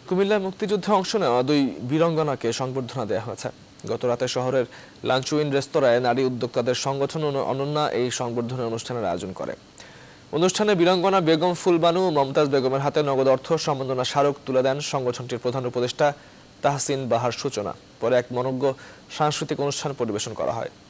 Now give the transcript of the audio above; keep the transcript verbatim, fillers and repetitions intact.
কুমিল্লায় মুক্তিযুদ্ধে অংশ নেওয়া দুই বীরাঙ্গনাকে সংবর্ধনা দেওয়া হয়েছে। গত রাতে শহরের লাঞ্চুইন রেস্তোরাঁয় নারী উদ্যোক্তাদের সংগঠন অনন্যা এই সংবর্ধনা অনুষ্ঠানের আয়োজন করে। অনুষ্ঠানে বীরাঙ্গনা বেগম ফুলবানু মমতাজ বেগমের হাতে নগদ অর্থ সম্মাননা স্মারক তুলে দেন সংগঠনটির প্রধান উপদেষ্টা তাহসিন বাহার সূচনা। পরে এক মনোজ্ঞ সাংস্কৃতিক অনুষ্ঠান পরিবেশন করা হয়।